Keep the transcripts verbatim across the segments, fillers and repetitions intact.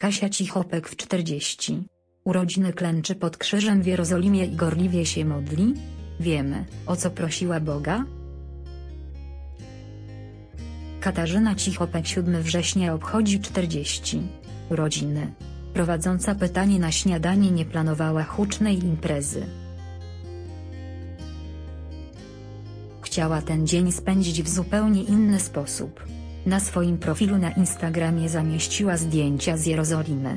Kasia Cichopek w czterdzieści. Urodziny klęczy pod krzyżem w Jerozolimie i gorliwie się modli? Wiemy, o co prosiła Boga? Katarzyna Cichopek siódmego września obchodzi czterdzieści. urodziny. Prowadząca pytanie na śniadanie nie planowała hucznej imprezy. Chciała ten dzień spędzić w zupełnie inny sposób. Na swoim profilu na Instagramie zamieściła zdjęcia z Jerozolimy.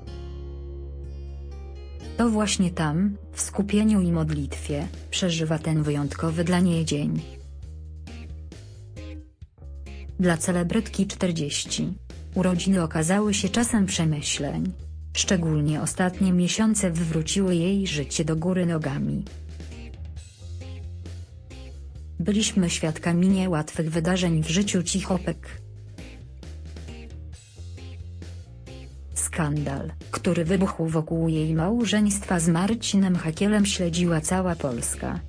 To właśnie tam, w skupieniu i modlitwie, przeżywa ten wyjątkowy dla niej dzień. Dla celebrytki czterdzieści. urodziny okazały się czasem przemyśleń. Szczególnie ostatnie miesiące wywróciły jej życie do góry nogami. Byliśmy świadkami niełatwych wydarzeń w życiu Cichopek. Skandal, który wybuchł wokół jej małżeństwa z Marcinem Hakielem, śledziła cała Polska.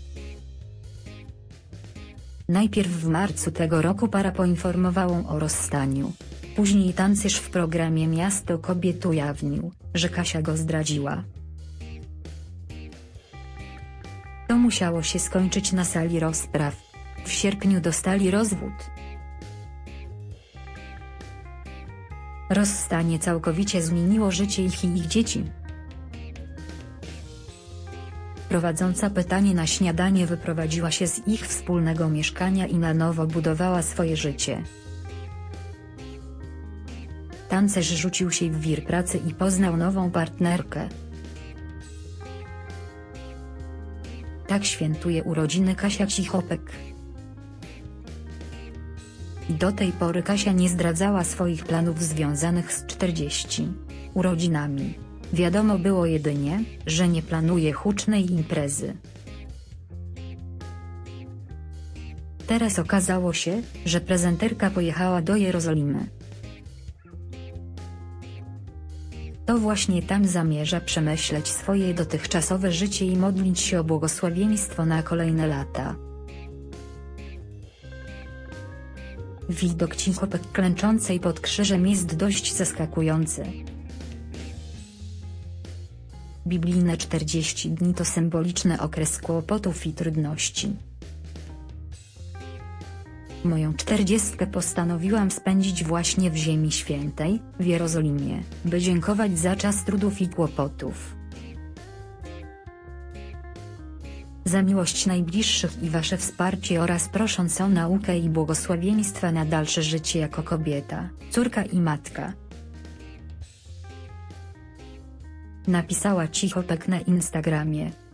Najpierw w marcu tego roku para poinformowała o rozstaniu. Później tancerz w programie Miasto Kobiet ujawnił, że Kasia go zdradziła. To musiało się skończyć na sali rozpraw. W sierpniu dostali rozwód. Rozstanie całkowicie zmieniło życie ich i ich dzieci. Prowadząca pytanie na śniadanie wyprowadziła się z ich wspólnego mieszkania i na nowo budowała swoje życie. Tancerz rzucił się w wir pracy i poznał nową partnerkę. Tak świętuje urodziny Kasia Cichopek. I do tej pory Kasia nie zdradzała swoich planów związanych z czterdzieści. urodzinami. Wiadomo było jedynie, że nie planuje hucznej imprezy. Teraz okazało się, że prezenterka pojechała do Jerozolimy. To właśnie tam zamierza przemyśleć swoje dotychczasowe życie i modlić się o błogosławieństwo na kolejne lata. Widok Cichopek klęczącej pod krzyżem jest dość zaskakujący. Biblijne czterdzieści dni to symboliczny okres kłopotów i trudności. Moją czterdziestkę postanowiłam spędzić właśnie w Ziemi Świętej, w Jerozolimie, by dziękować za czas trudów i kłopotów. Za miłość najbliższych i wasze wsparcie oraz prosząc o naukę i błogosławieństwa na dalsze życie jako kobieta, córka i matka. Napisała Cichopek na Instagramie.